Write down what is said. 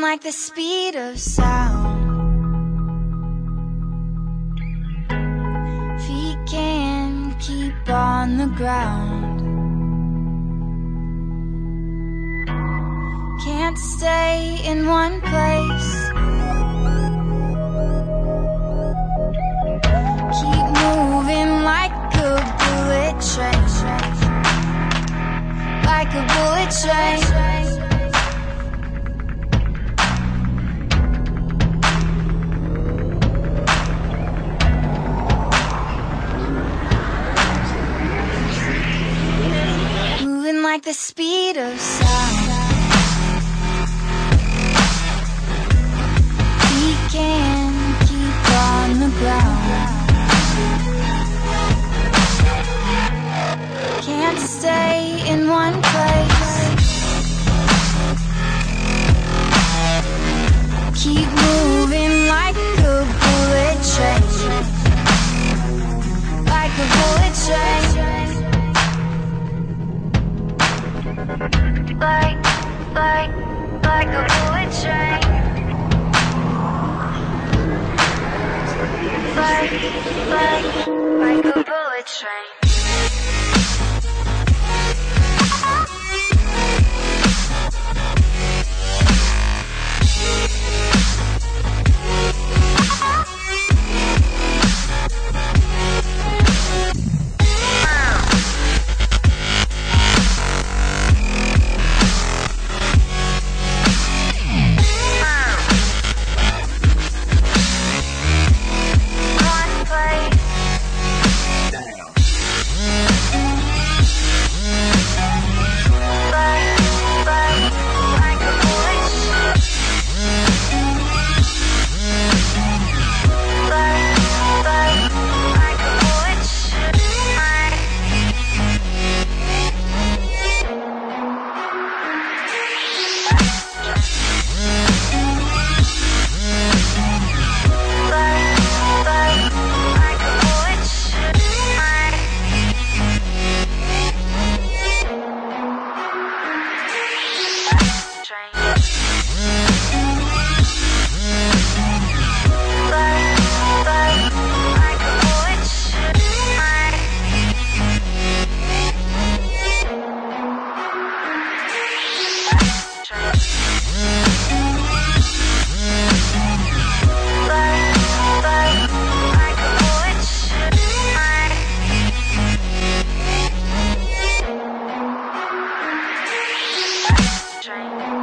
moving like the speed of sound. Feet can't keep on the ground. Can't stay in one place. Keep moving like a bullet train. Like a bullet train. Moving like the speed of sound. We can't keep on the ground. Can't stay in one place. Keep moving like a bullet train. Like a bullet train. Like a bullet train. Like a bullet train. Train.